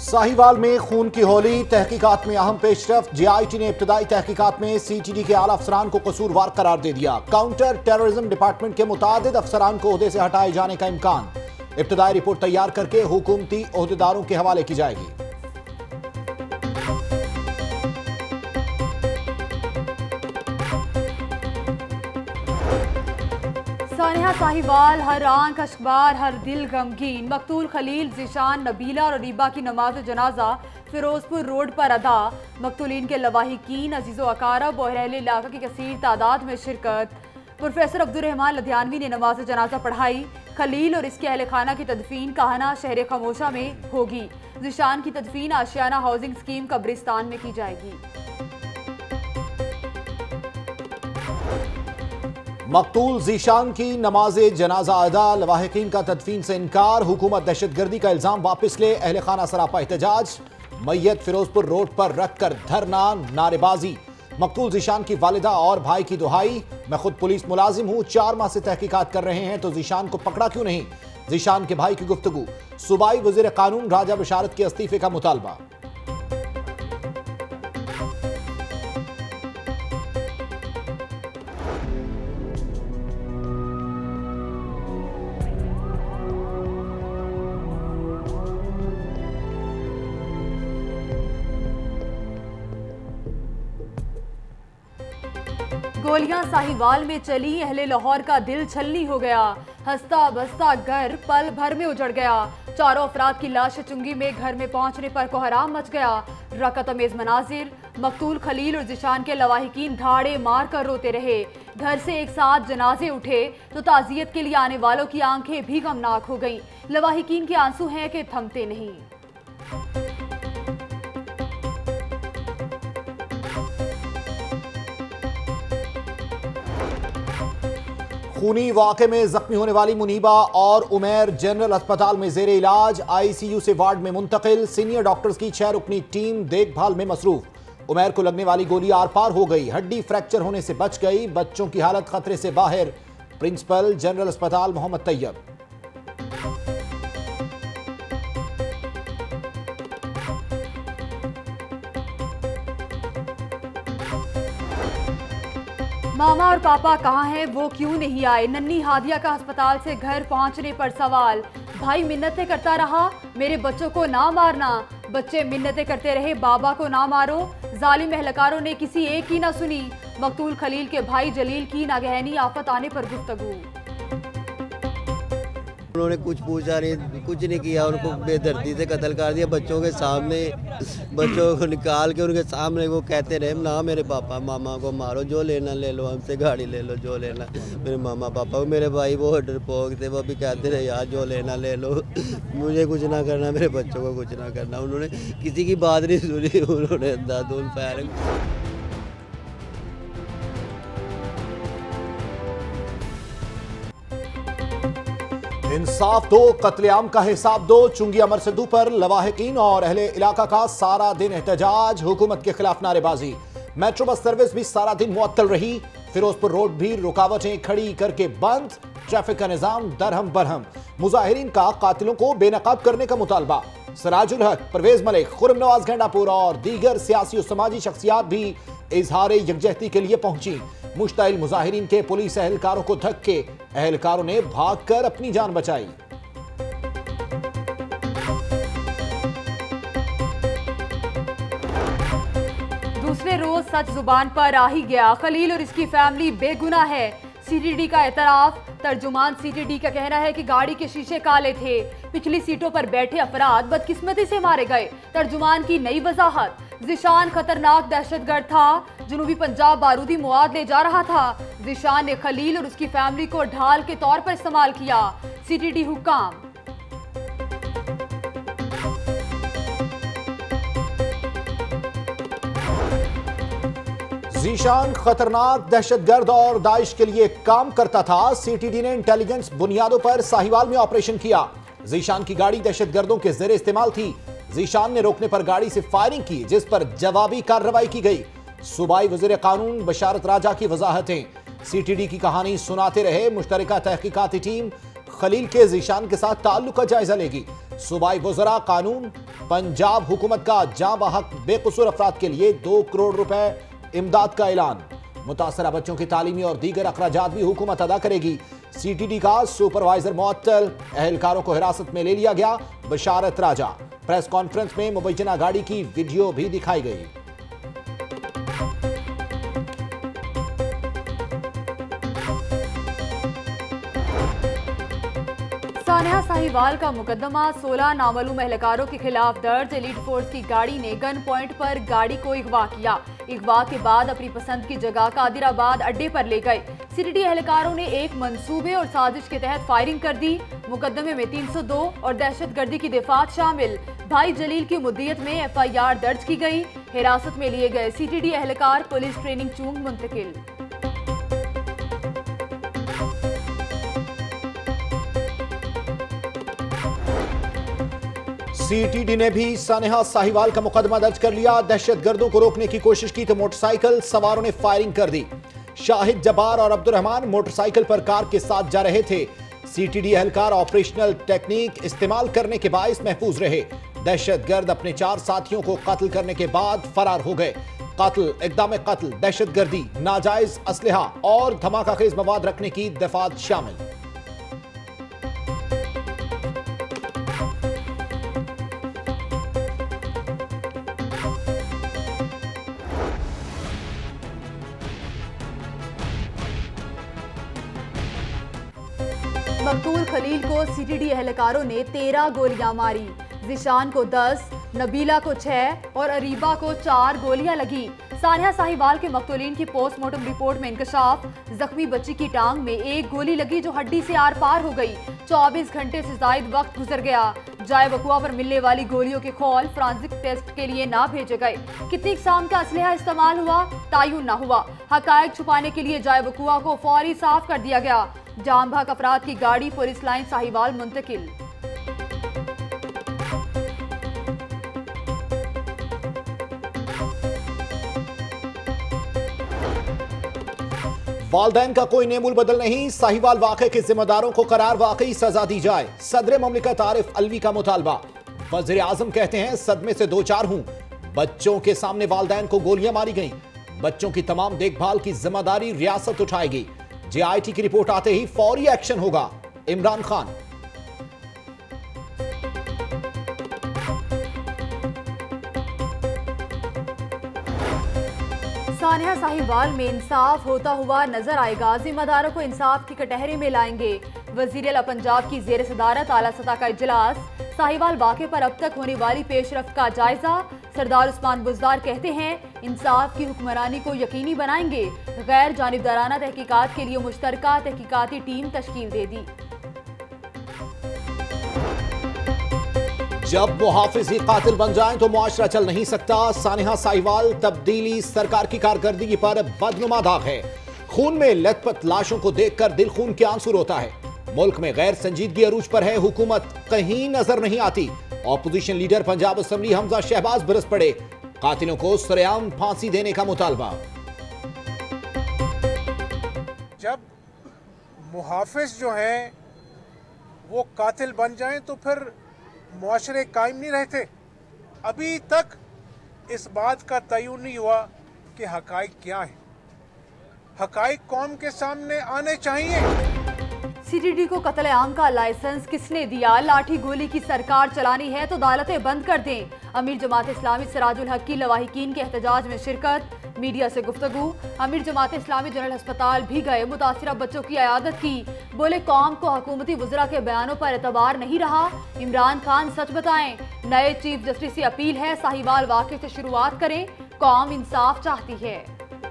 साहिवाल में खून की होली, तहकीकात में अहम पेशरफ्त। जीआईटी ने इब्तदाई तहकीकात में सीटीडी के आला अफसरान को कसूरवार करार दे दिया। काउंटर टेररिज्म डिपार्टमेंट के मुतादिद अफसरान को ओहदे से हटाए जाने का इम्कान। इब्तदाई रिपोर्ट तैयार करके हुकूमती ओहदेदारों के हवाले की जाएगी। सानिया साहिवाल, हर आंख अशबार, हर दिल गमगीन। मकतूल खलील, ज़ीशान, नबीला और रीबा की नमाज जनाजा फिरोजपुर रोड पर अदा। मकतूलीन के लवाहिकीन, अजीज़ो अकारब और अहले इलाका की कसीर तादाद में शिरकत। प्रोफेसर अब्दुर्रहमान लधियानवी ने नमाज जनाजा पढ़ाई। खलील और इसके अहल खाना की तदफीन काहना शहर खामोशा में होगी। ज़ीशान की तदफीन आशियाना हाउसिंग स्कीम कब्रिस्तान में की जाएगी। मकतूल ज़ीशान की नमाज जनाजा अदा, लवाहिकीन का तदफीन से इनकार। हुकूमत दहशतगर्दी का इल्जाम वापस ले, अहले खाना सरापा एहतजाज। मैयत फिरोजपुर रोड पर रखकर धरना, नारेबाजी। मकतूल ज़ीशान की वालिदा और भाई की दुहाई, मैं खुद पुलिस मुलाजिम हूं, 4 माह से तहकीकात कर रहे हैं तो ज़ीशान को पकड़ा क्यों नहीं। ज़ीशान के भाई की गुफ्तगू। सूबाई वज़ीर कानून राजा बशारत के इस्तीफे का मुतालबा। गोलियां साहिवाल में चली, अहले लाहौर का दिल छलनी हो गया। हंसता बसता घर पल भर में उजड़ गया। 4 अफराद की लाश चुंगी में घर में पहुंचने पर कोहराम मच गया। रकतमेज मनाजिर। मकतूल खलील और ज़ीशान के लवाहिकीन धाड़े मार कर रोते रहे। घर से एक साथ जनाजे उठे तो ताज़ियत के लिए आने वालों की आंखें भी गमनाक हो गईं। लवाहिकीन के आंसू हैं कि थमते नहीं। खूनी वाक़े में जख्मी होने वाली मुनीबा और उमैर जनरल अस्पताल में जेर इलाज, आईसीयू से वार्ड में मुंतकिल। सीनियर डॉक्टर्स की 6 रुकनी टीम देखभाल में मसरूफ। उमैर को लगने वाली गोली आर पार हो गई, हड्डी फ्रैक्चर होने से बच गई। बच्चों की हालत खतरे से बाहर। प्रिंसिपल जनरल अस्पताल मोहम्मद तैयब। मामा और पापा कहाँ हैं, वो क्यों नहीं आए। नन्ही हादिया का अस्पताल से घर पहुंचने पर सवाल। भाई मिन्नतें करता रहा, मेरे बच्चों को ना मारना। बच्चे मिन्नतें करते रहे, बाबा को ना मारो। जालिम एहलकारों ने किसी एक की ना सुनी। मकतूल खलील के भाई जलील की नागहनी आफत आने पर गुफ्तगू। उन्होंने कुछ पूछा नहीं, कुछ नहीं किया, उनको बेदर्दी से कत्ल कर दिया बच्चों के सामने। बच्चों को निकाल के उनके सामने वो कहते रहे ना मेरे पापा मामा को मारो, जो लेना ले लो, हमसे गाड़ी ले लो, जो लेना। मेरे मामा पापा मेरे भाई वो डरपोक थे, वो भी कहते रहे यार जो लेना ले लो, मुझे कुछ ना करना, मेरे बच्चों को कुछ ना करना। उन्होंने किसी की बात नहीं सुनी, उन्होंने दादुल पैर। इंसाफ दो, कत्लेआम का हिसाब दो। चुंगी अमर सिद्धू पर लवाहिकीन और अहले इलाका का सारा दिन एहतजाज, हुकूमत के खिलाफ नारेबाजी। मेट्रो बस सर्विस भी सारा दिन मुअत्तल रही। फिरोजपुर रोड भी रुकावटें खड़ी करके बंद। ट्रैफिक का निजाम दरहम बरहम। मुजाहिरीन का कातिलों को बेनकाब करने का मुतालबा। सिराजुल हक, परवेज मलिक, खुर्रम नवाज गंडापुर और दीगर सियासी और समाजी शख्सियात भी इजहार यकजहती के लिए पहुंची। मुश्ताइल मुजाहिरीन के पुलिस एहलकारों को धक्के, एहलकारों ने भागकर अपनी जान बचाई। दूसरे रोज सच जुबान पर आ ही गया। खलील और इसकी फैमिली बेगुनाह है, सीटीडी का एतराफ। तर्जुमान सीटीडी का कहना है कि गाड़ी के शीशे काले थे। पिछली सीटों पर बैठे अफराद बदकिस्मती से मारे गए। तर्जुमान की नई वजाहत। ज़ीशान खतरनाक दहशतगर्द था, जनूबी पंजाब बारूदी मुआद ले जा रहा था। ज़ीशान ने खलील और उसकी फैमिली को ढाल के तौर पर इस्तेमाल किया। सीटीडी हुक्काम। ज़ीशान खतरनाक दहशतगर्द और दाइश के लिए काम करता था। सीटीडी ने इंटेलिजेंस बुनियादों पर साहिवाल में ऑपरेशन किया। ज़ीशान की गाड़ी दहशतगर्दों के ज़ेरे इस्तेमाल थी। ज़ीशान ने रोकने पर गाड़ी से फायरिंग की, जिस पर जवाबी कार्रवाई की गई। सूबाई वज़ीर कानून बशारत राजा की वजाहतें। सीटीडी की कहानी सुनाते रहे मुश्तरका तहकीकाती टीम। खलील के ज़ीशान के साथ ताल्लुक का जायजा लेगी। सूबाई वज़रा कानून पंजाब हुकूमत का जाँ बहक बेकसूर अफराद के लिए 2 करोड़ रुपए इमदाद का ऐलान। मुतासरा बच्चों की तालीमी और दीगर अखराजात भी हुकूमत अदा करेगी। सीटीडी का सुपरवाइजर मुअत्तल, एहलकारों को हिरासत में ले लिया गया। बशारत राजा प्रेस कॉन्फ्रेंस में मुबैना गाड़ी की वीडियो भी दिखाई गई। सानिया साहिवाल का मुकदमा 16 नामालूम एहलकारों के खिलाफ दर्ज। एलीट फोर्स की गाड़ी ने गन पॉइंट पर गाड़ी को अगवा किया। अगवा के बाद अपनी पसंद की जगह कादिराबाद अड्डे पर ले गए। सीटीडी एहलकारों ने एक मंसूबे और साजिश के तहत फायरिंग कर दी। मुकदमे में 302 और दहशतगर्दी की दिफात शामिल। भाई जलील की मुद्दियत में FIR दर्ज की गई। हिरासत में लिए गए सीटीडी एहलकार पुलिस ट्रेनिंग चूंग मुंतकिल। सीटीडी ने भी सानिया साहिवाल का मुकदमा दर्ज कर लिया। दहशतगर्दों को रोकने की कोशिश की तो मोटरसाइकिल सवारों ने फायरिंग कर दी। शाहिद जब्बार और अब्दुल रहमान मोटरसाइकिल पर कार के साथ जा रहे थे। सीटीडी एहलकार ऑपरेशनल टेक्निक इस्तेमाल करने के बायस महफूज रहे। दहशतगर्द अपने 4 साथियों को कत्ल करने के बाद फरार हो गए। कत्ल, इक़दाम कत्ल, दहशतगर्दी, नाजायज असलहा और धमाकाखेज मवाद रखने की दफात शामिल। मकतूल खलील को सीटीडी एहलकारों ने 13 गोलियां मारी। जिशान को 10, नबीला को 6 और अरीबा को 4 गोलियां लगी। सानिया साहिवाल के मकतूलीन की पोस्टमार्टम रिपोर्ट में इंकशाफ। जख्मी बच्ची की टांग में एक गोली लगी जो हड्डी से आर पार हो गई। 24 घंटे से जायद वक्त गुजर गया। जाए वकुआ पर मिलने वाली गोलियों के खौल फ्रांसिक टेस्ट के लिए ना भेजे गए। कितनी इकसाम का असलहा इस्तेमाल हुआ तायुन ना हुआ। हकायक छुपाने के लिए जाए वकुआ को फौरी साफ कर दिया गया। जाम भाग अफराद की गाड़ी पुलिस लाइन साहिवाल मुंतकिल। वालदैन का कोई नेमुल बदल नहीं। साहिवाल वाक़े के जिम्मेदारों को करार वाकई सजा दी जाए। सदर ममलिकत आरिफ अलवी का मुतालबा। वज़ीर आज़म कहते हैं सदमे से 2-4 हूं। बच्चों के सामने वालदैन को गोलियां मारी गईं। बच्चों की तमाम देखभाल की जिम्मेदारी रियासत उठाएगी। JIT की रिपोर्ट आते ही फौरी एक्शन होगा। इमरान खान। सानिया साहिवाल में इंसाफ होता हुआ नजर आएगा। जिम्मेदारों को इंसाफ की कटहरे में लाएंगे। वज़ीर आला पंजाब की ज़ेर सदारत आला सतह का इजलास। साहिवाल वाक़े पर अब तक होने वाली पेशरफ्त का जायजा। सरदार उस्मान बुज़दार कहते हैं इंसाफ की हुक्मरानी को यकीनी बनाएंगे। गैर जानिबदाराना तहकीकात के लिए मुश्तरका तहकीकाती टीम तश्कील दे दी। जब मुहाफिज ही कातिल बन जाएं तो मुआशरा चल नहीं सकता। सानिया साहिवाल तब्दीली सरकार की कारकर्दगी पर बदनुमा दाग है। खून में लथपथ लाशों को देखकर दिल खून के आंसू रोता है। मुल्क में गैर संजीदगी अरूज पर है। हुकूमत कहीं नजर नहीं आती। Opposition leader Punjab assembly Hamza Shahbaz बरस पड़े। कातिलों को सरेआम फांसी देने का मुतालबा। जब मुहाफिज जो हैं वो कातिल बन जाएं तो फिर मुआशरे कायम नहीं रहते। अभी तक इस बात का तयन नहीं हुआ कि हकाइक क्या है। हकाइक कौम के सामने आने चाहिए। सीटीडी को कत्ल-ए-आम का लाइसेंस किसने दिया? लाठी गोली की सरकार चलानी है तो अदालतें बंद कर दें। अमीर जमात इस्लामी सिराजुल हक की लवाहिकीन के एहतजाज में शिरकत। मीडिया से गुफ्तगू। अमीर जमात इस्लामी जनरल अस्पताल भी गए। मुतासिरा बच्चों की अयादत की। बोले कौम को हुकूमती वज़रा के बयानों पर एतबार नहीं रहा। इमरान खान सच बताएं। नए चीफ जस्टिस से अपील है साहिवाल वाक़े से शुरुआत करें। कौम इंसाफ चाहती है।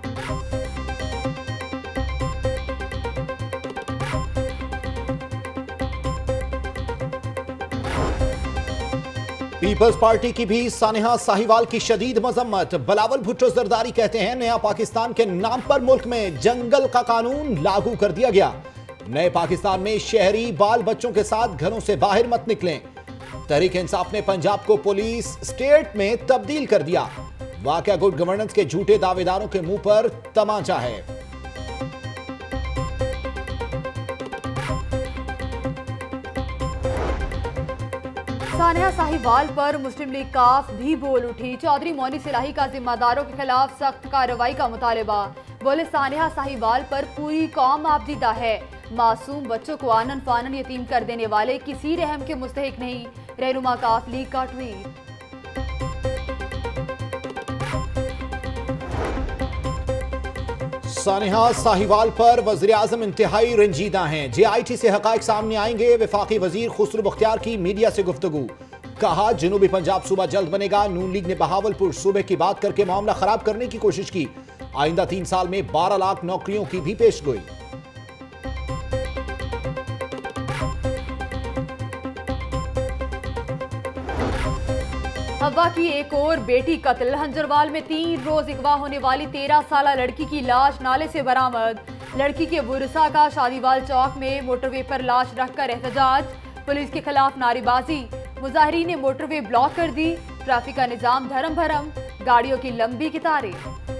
पीपल्स पार्टी की भी सानिया साहिवाल की शदीद मजम्मत। बिलावल भुट्टो जरदारी कहते हैं नया पाकिस्तान के नाम पर मुल्क में जंगल का कानून लागू कर दिया गया। नए पाकिस्तान में शहरी बाल बच्चों के साथ घरों से बाहर मत निकलें। तहरीक इंसाफ ने पंजाब को पुलिस स्टेट में तब्दील कर दिया। वाकया गुड गवर्नेंस के झूठे दावेदारों के मुंह पर तमाचा है। सानिया साहिवाल पर मुस्लिम लीग काफ भी बोल उठी। चौधरी मोनी सिलाही का जिम्मेदारों के खिलाफ सख्त कार्रवाई का मुतालबा। बोले सानिया साहिवाल पर पूरी कौम आपदीदा है। मासूम बच्चों को आनन फानन यतीम कर देने वाले किसी रहम के मुस्तहिक नहीं। रहनुमा काफ लीग का ट्वीट। सानिया साहिवाल पर वज़ीर-ए-आज़म इंतहाई रंजीदा हैं। JIT से हक़ाइक़ सामने आएंगे। वफाकी वजीर खुसरो बख्तियार की मीडिया से गुफ्तगू। कहा जनूबी पंजाब सूबा जल्द बनेगा। नून लीग ने बहावलपुर सूबे की बात करके मामला खराब करने की कोशिश की। आइंदा 3 साल में 12 लाख नौकरियों की भी पेशगोई। हवा की एक और बेटी कत्ल। हंजरवाल में 3 रोज अगवा होने वाली 13 साला लड़की की लाश नाले से बरामद। लड़की के बुरसा का शादीवाल चौक में मोटरवे पर लाश रखकर एहतजाज। पुलिस के खिलाफ नारेबाजी। मुजाहिरीन ने मोटरवे ब्लॉक कर दी। ट्रैफिक का निजाम धर्म भरम। गाड़ियों की लंबी कतारें।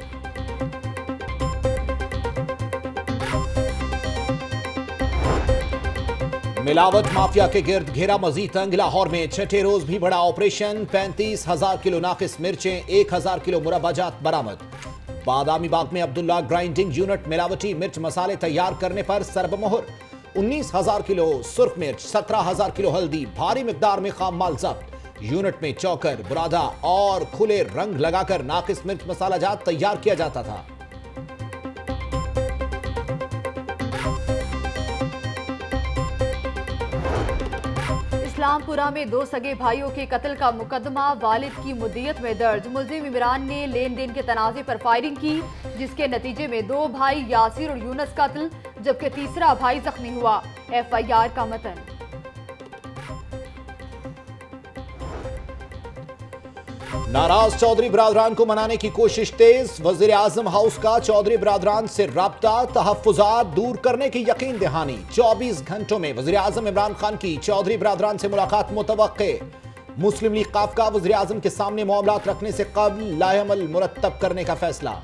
मिलावट माफिया के गिर्द घेरा मजीद तंग। लाहौर में छठे रोज भी बड़ा ऑपरेशन। 35,000 किलो नाकिस मिर्चें, 1,000 किलो मुरब्बाजात बरामद। बादामी बाग में अब्दुल्ला ग्राइंडिंग यूनिट मिलावटी मिर्च मसाले तैयार करने पर सरबमोहर। 19,000 किलो सुर्ख मिर्च, 17,000 किलो हल्दी, भारी मिकदार में खाम माल जब्त। यूनिट में चौकर, बुरादा और खुले रंग लगाकर नाकिस मिर्च मसाला जात तैयार किया जाता था। इस्लामपुरा में 2 सगे भाइयों के कत्ल का मुकदमा वालिद की मुद्दियत में दर्ज। मुल्जिम इमरान ने लेन देन के तनाज़े पर फायरिंग की, जिसके नतीजे में 2 भाई यासिर और यूनस कत्ल, जबकि तीसरा भाई जख्मी हुआ। FIR का मतन। नाराज चौधरी बरादरान को मनाने की कोशिश तेज। वज़ीर-ए-आज़म हाउस का चौधरी बरादरान से राब्ता, तहफ़्फ़ुज़ात दूर करने की यकीन दहानी। 24 घंटों में वज़ीर-ए-आज़म इमरान खान की चौधरी बरादरान से मुलाकात मुतवक्के। मुस्लिम लीग काफ का वज़ीर-ए-आज़म के सामने मामलात रखने से कबल लाएअमल मुरत्तब करने का फैसला।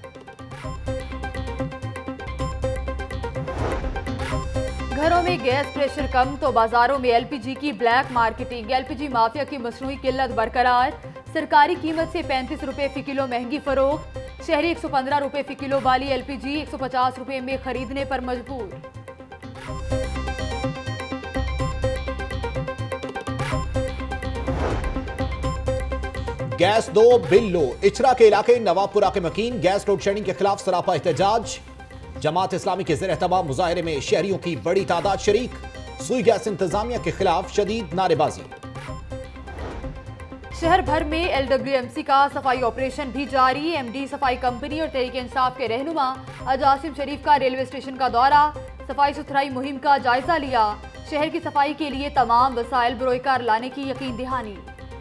घरों में गैस प्रेशर कम तो बाजारों में LPG की ब्लैक मार्केटिंग। LPG माफिया की मसनूई किल्लत बरकरार। सरकारी कीमत से 35 रुपए फी किलो महंगी फरोख्त। शहरी 115 रुपए फी किलो वाली LPG 150 रुपए में खरीदने पर मजबूर। गैस दो बिल लो। इचरा के इलाके नवाबपुरा के मकीन गैस लोड शेडिंग के खिलाफ सरापा एहतजाज। जमात इस्लामी के ज़ेर एहतमाम मुजाहिरे में शहरियों की बड़ी तादाद शरीक। सुई गैस इंतजामिया के खिलाफ शदीद नारेबाजी। शहर भर में LWMC का सफाई ऑपरेशन भी जारी। MD सफाई कंपनी और तहरीक इंसाफ के रहनुमा अजासिम शरीफ का रेलवे स्टेशन का दौरा। सफाई सुथराई मुहिम का जायजा लिया। शहर की सफाई के लिए तमाम वसाइल बरोकार लाने की यकीन दहानी।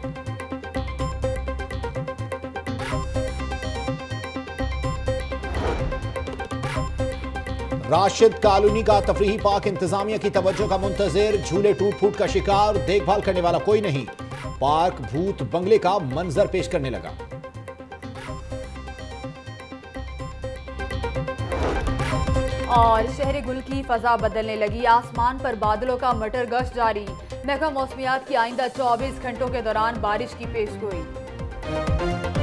राशिद कॉलोनी का तफरीही पार्क इंतजामिया की तवज्जो का मुंतजिर। झूले टूट फूट का शिकार, देखभाल करने वाला कोई नहीं। पार्क भूत बंगले का मंजर पेश करने लगा। और शहर गुल की फजा बदलने लगी। आसमान पर बादलों का मटर गश्त जारी। महकमा मौसमियात की आइंदा 24 घंटों के दौरान बारिश की पेशगोई।